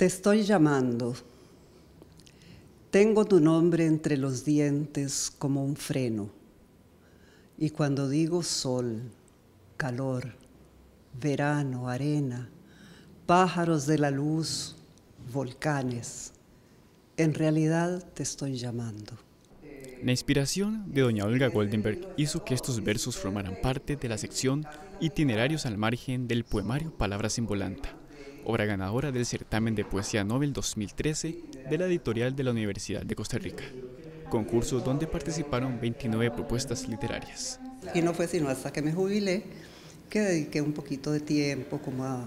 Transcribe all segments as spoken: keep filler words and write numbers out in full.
Te estoy llamando. Tengo tu nombre entre los dientes como un freno. Y cuando digo sol, calor, verano, arena, pájaros de la luz, volcanes, en realidad te estoy llamando. La inspiración de doña Olga Goldenberg hizo que estos versos formaran parte de la sección Itinerarios al margen del poemario Palabras en Volanta, obra ganadora del Certamen de Poesía Nobel dos mil trece de la editorial de la Universidad de Costa Rica, concurso donde participaron veintinueve propuestas literarias. Y no fue sino hasta que me jubilé que dediqué un poquito de tiempo como a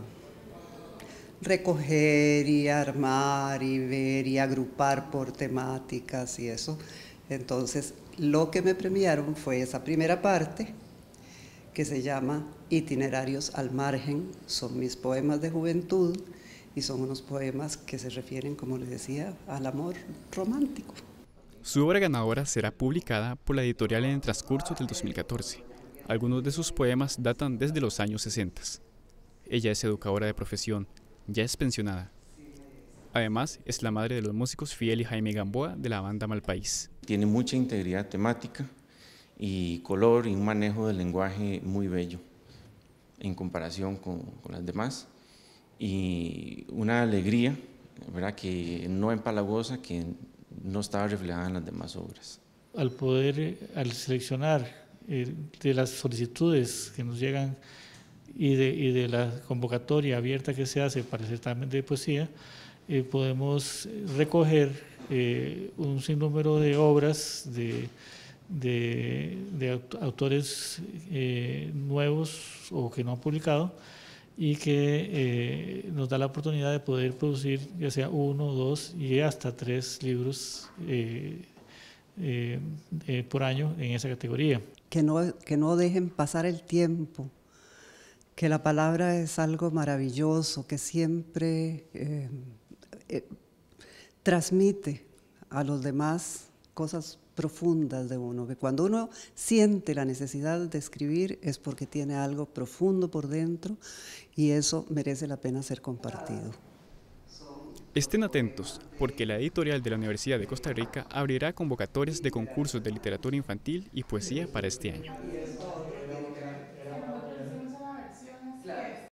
recoger y armar y ver y agrupar por temáticas y eso. Entonces, lo que me premiaron fue esa primera parte, que se llama Itinerarios al margen. Son mis poemas de juventud y son unos poemas que se refieren, como les decía, al amor romántico. Su obra ganadora será publicada por la editorial en el transcurso del dos mil catorce. Algunos de sus poemas datan desde los años sesenta. Ella es educadora de profesión, ya es pensionada. Además, es la madre de los músicos Fidel y Jaime Gamboa de la banda Malpaís. Tiene mucha integridad temática y color y un manejo del lenguaje muy bello en comparación con, con las demás. Y una alegría, ¿verdad?, que no empalagosa, que no estaba reflejada en las demás obras. Al poder, al seleccionar eh, de las solicitudes que nos llegan y de, y de la convocatoria abierta que se hace para el certamen de poesía, eh, podemos recoger eh, un sinnúmero de obras de, de, de autores eh, nuevos o que no han publicado y que eh, nos da la oportunidad de poder producir ya sea uno, dos y hasta tres libros eh, eh, eh, por año en esa categoría. Que no, que no dejen pasar el tiempo, que la palabra es algo maravilloso, que siempre eh, eh, transmite a los demás cosas profundas de uno, que cuando uno siente la necesidad de escribir es porque tiene algo profundo por dentro y eso merece la pena ser compartido. Estén atentos, porque la editorial de la Universidad de Costa Rica abrirá convocatorias de concursos de literatura infantil y poesía para este año.